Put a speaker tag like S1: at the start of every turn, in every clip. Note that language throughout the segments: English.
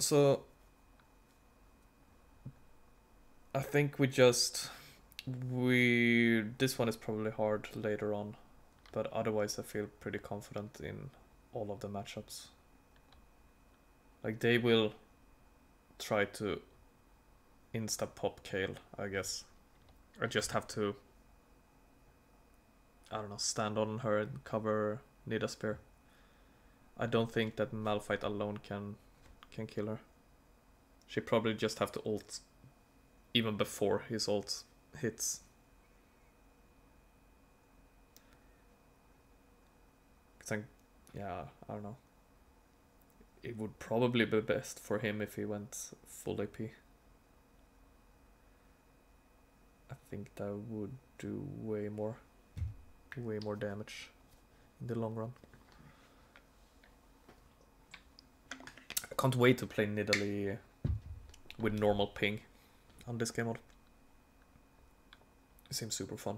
S1: So I think this one is probably hard later on, but otherwise I feel pretty confident in all of the matchups. Like they will try to insta pop Kale, I guess. I just have to, I don't know, stand on her and cover Nida Spear. I don't think that Malphite alone can kill her. She probably just have to ult even before his ult hits. Yeah, I don't know. It would probably be best for him if he went full AP. I think that would do way more damage in the long run. I can't wait to play Nidalee with normal ping on this game mode. It seems super fun.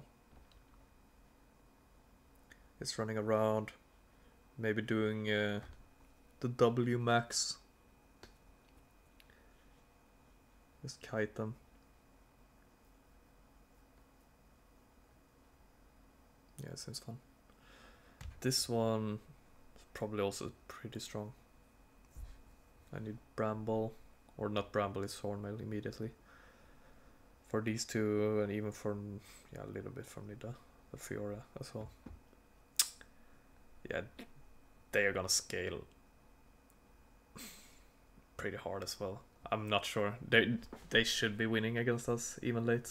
S1: It's running around, maybe doing the W max. Just kite them. Yeah, it seems fun. This one is probably also pretty strong. I need Bramble, or not Bramble, it's Thornmail immediately. For these two, and even for, yeah, a little bit from Nida, the Fiora as well. Yeah, they are gonna scale pretty hard as well. I'm not sure. They should be winning against us, even late.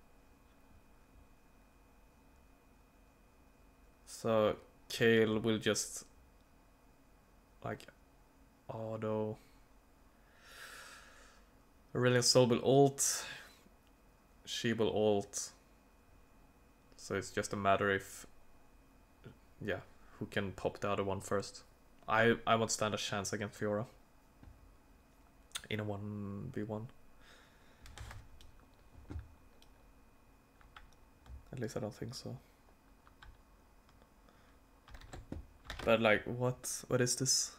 S1: So Kale will just like auto. Aurelion Sol will ult. She will ult. So it's just a matter if, yeah, who can pop the other one first. I won't stand a chance against Fiora in a 1v1. At least I don't think so. But like, what is this?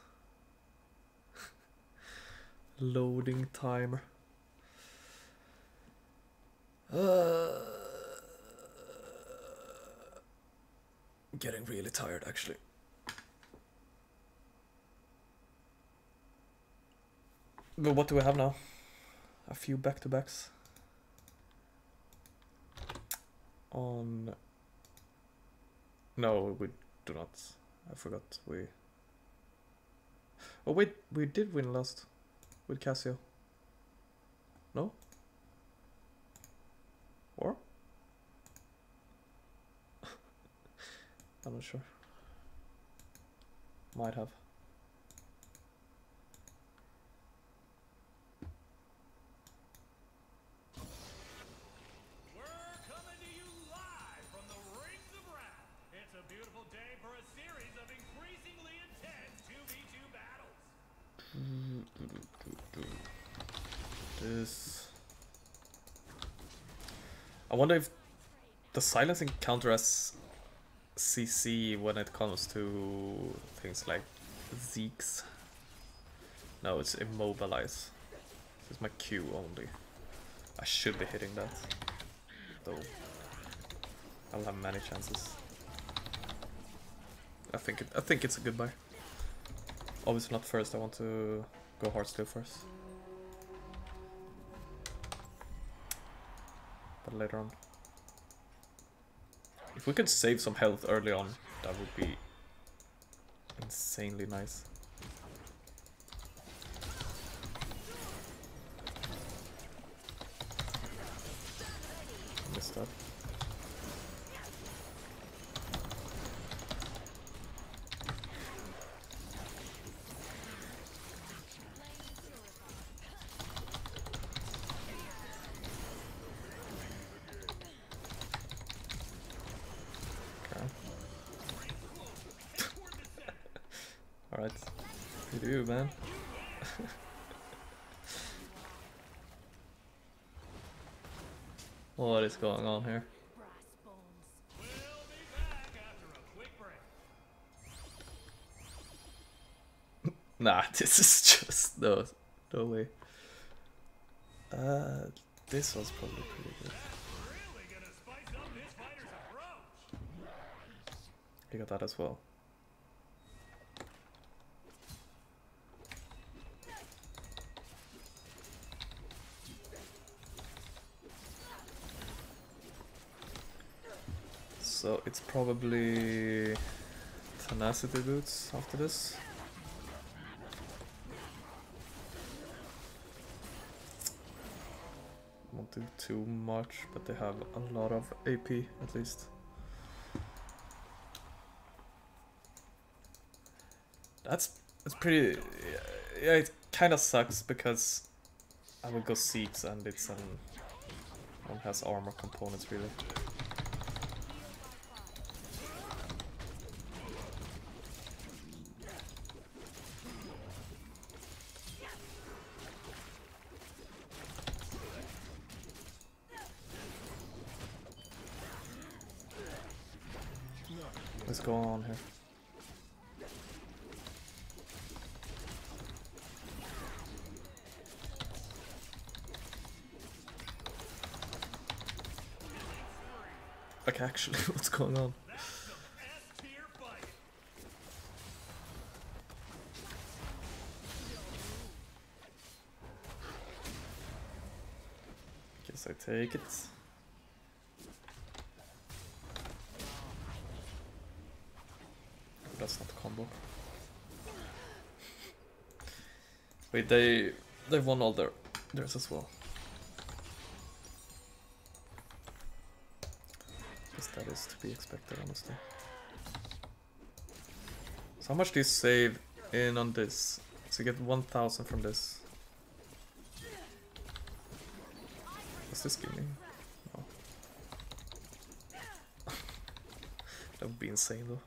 S1: Loading timer. Getting really tired actually. But what do we have now? A few back-to-backs. On... No, we do not. I forgot. Oh wait, we did win last with Cassio. No? Or? I'm not sure. Might have.
S2: We're coming to you live from the rings of Wrath. It's a beautiful day for a series of increasingly intense 2v2 battles.
S1: This... I wonder if the silencing counter as CC when it comes to things like Zeke's. No, it's immobilize. This is my Q only. I should be hitting that, though. I'll have many chances. I think it's a good buy. Obviously not first. I want to go heartsteel first, but later on. If we could save some health early on, that would be insanely nice. Missed that. Alright, you do, man. What is going on here?
S2: We'll be back after a quick break.
S1: Nah, this is just... No, No way. This was probably pretty good.
S2: Really gonna spice up this fighter's approach.
S1: You got that as well. So it's probably tenacity boots after this. Won't do too much, but they have a lot of AP at least. That's pretty. Yeah, it kind of sucks because I will go Seeks and it's one has armor components really. What's going on here? Like actually, what's going on?
S2: That's some S-tier fighting.
S1: Guess I take it. That's not a combo. Wait, they've won all theirs as well. Guess that is to be expected, honestly. So how much do you save in on this? So you get 1,000 from this. What's this give me? No. That would be insane though.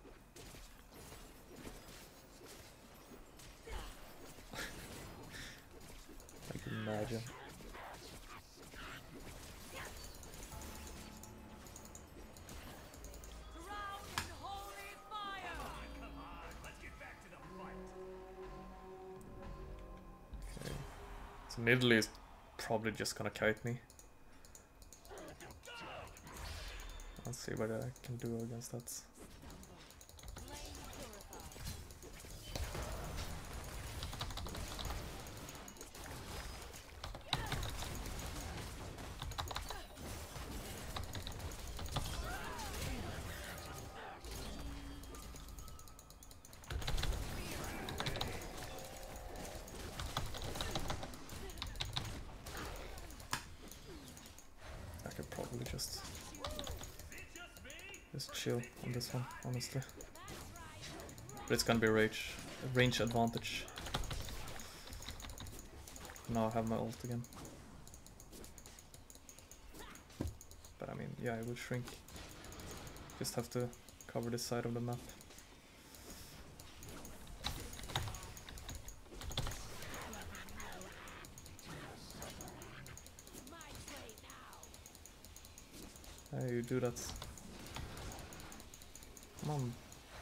S1: I can imagine. Okay. So Nidalee is probably just gonna kite me. Let's see what I can do against that. I could probably just chill on this one, honestly. But it's gonna be range advantage. Now I have my ult again. But I mean, yeah, it will shrink. Just have to cover this side of the map. Hey, you do that. Come on.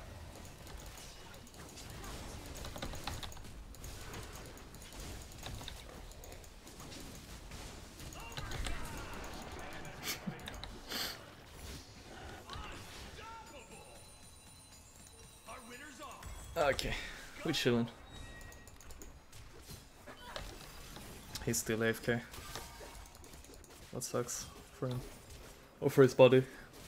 S1: Okay, we're chilling. He's still AFK. That sucks for him. Or for his body.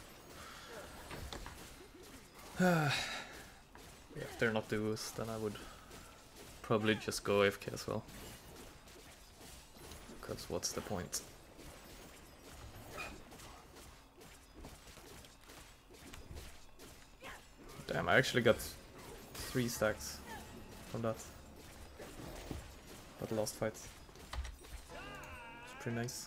S1: Yeah, if they're not duos, then I would probably just go AFK as well. Because what's the point? Damn, I actually got 3 stacks from that. But the last fight. It's pretty nice.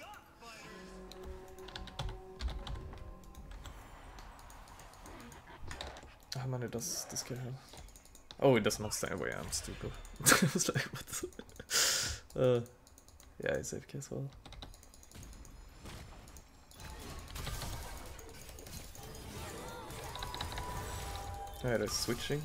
S1: How many does this guy have? Oh, it does not stay away, I'm stupid. I was like, what? Yeah, it's AFK as well. Yeah, they're switching.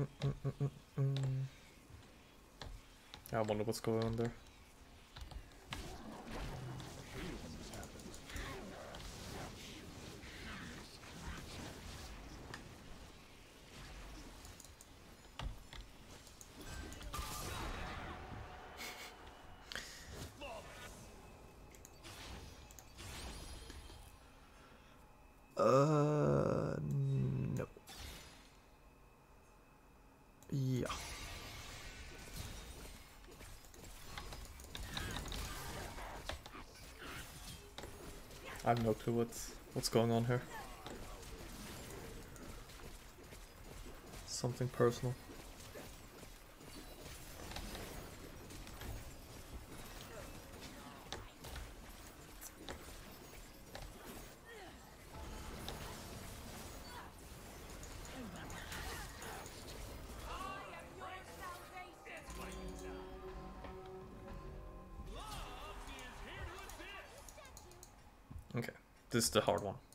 S1: I wonder what's going on there. No. Yeah. I have no clue what's going on here. Something personal. Okay, this is the hard one.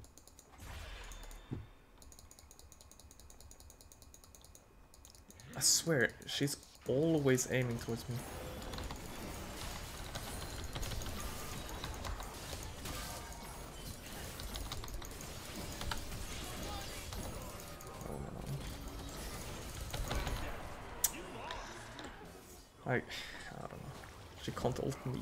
S1: I swear, she's always aiming towards me. Oh no. I don't know. She can't ult me.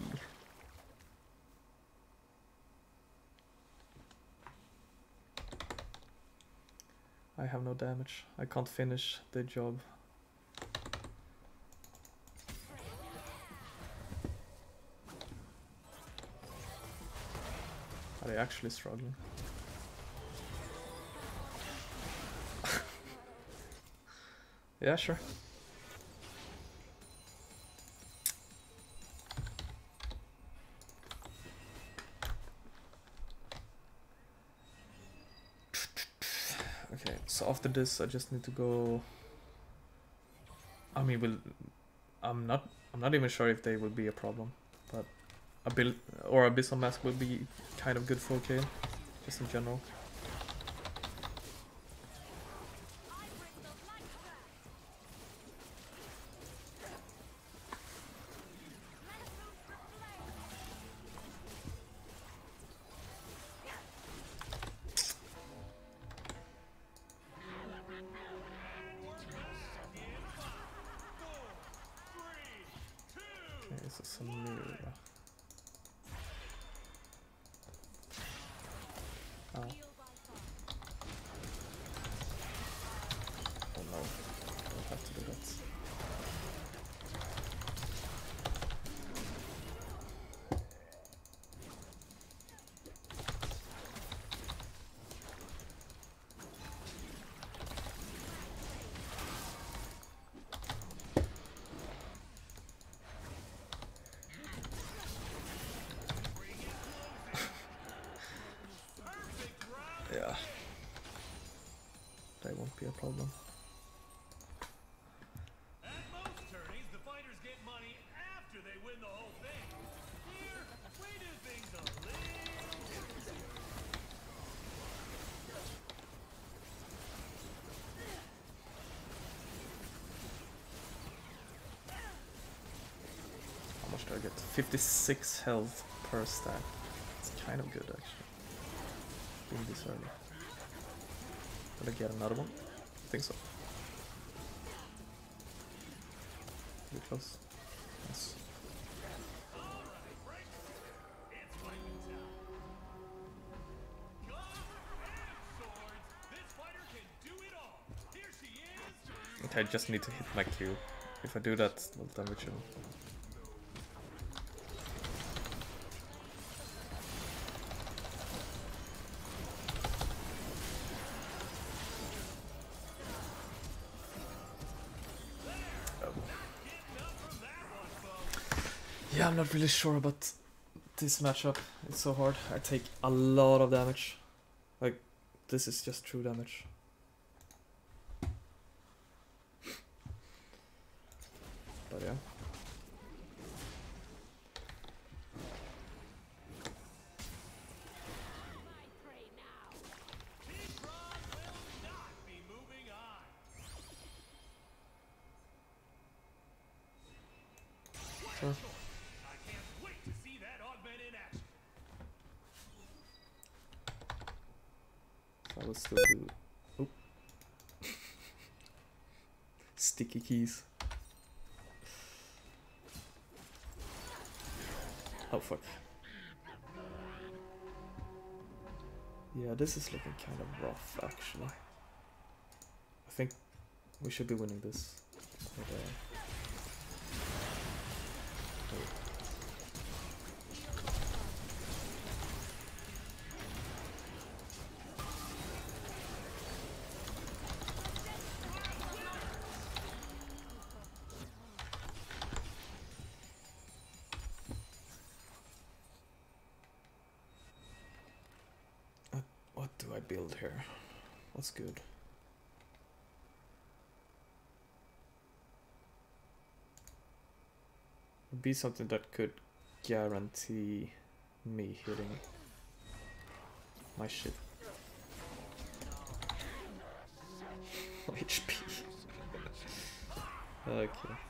S1: I have no damage. I can't finish the job. Are they actually struggling? Yeah, sure. Okay, so after this I just need to go. I mean, I'm not even sure if they will be a problem, but Abyssal Mask will be kind of good for OK, just in general. Okay, so Samira. Oh. Oh no, don't have to do that. Yeah, that won't be a problem.
S2: At most tourneys, the fighters get money after they win the whole thing. Here, we do things a little different.
S1: How much do I get? 56 health per stack. It's kind of good actually. Being this early. Will I get another one? I think so. Pretty close. Yes.
S2: It's fighting time. Gloves and swords. This fighter can do it all. Here she is.
S1: Okay, I just need to hit my Q. If I do that, it'll damage him. Yeah, I'm not really sure about this matchup. It's so hard. I take a lot of damage. Like, this is just true damage. But yeah. Sure.
S2: I can't wait to see that augment in action.
S1: So I will still do. Oop. Sticky keys. Oh fuck. Yeah, this is looking kind of rough actually. I think we should be winning this. But, what do I build here? What's good? Would be something that could guarantee me hitting my shit. HP. Okay.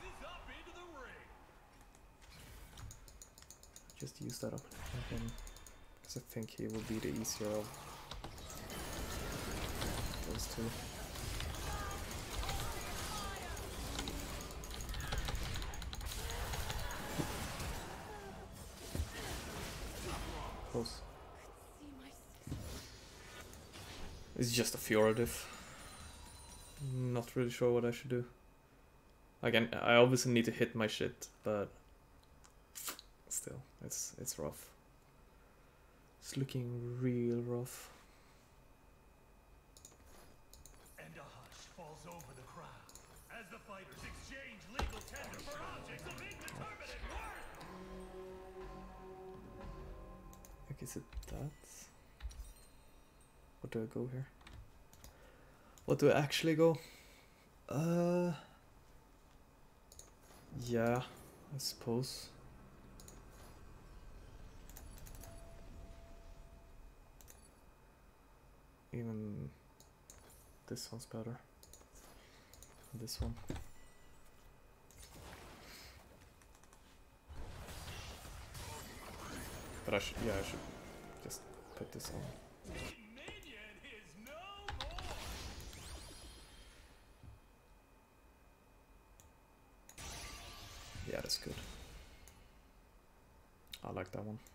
S1: Just use that up again. Because I think he will be the easier of those two. Close. It's just a Fiora diff. Not really sure what I should do. Again, I obviously need to hit my shit, but still, it's rough. It's looking real rough.
S2: And a hush falls over the crowd as the fighters exchange legal tender for objects of indeterminate worth.
S1: Like, is it that? What do I go here? What do I actually go? Yeah, I suppose. Even this one's better. This one. But I should just put this on.
S2: Minion is no more.
S1: Yeah, that's good. I like that one.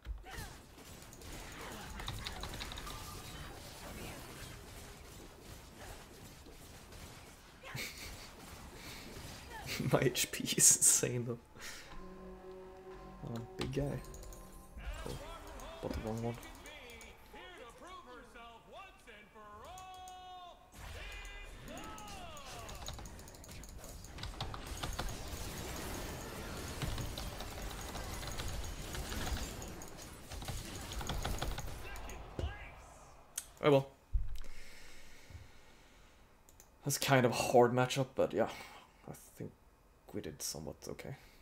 S1: My HP is insane though. Oh, big guy. Cool. Bought the wrong one.
S2: Here to prove herself once and for all is
S1: Oh well. That's kind of a hard matchup, but yeah, I think we did somewhat okay.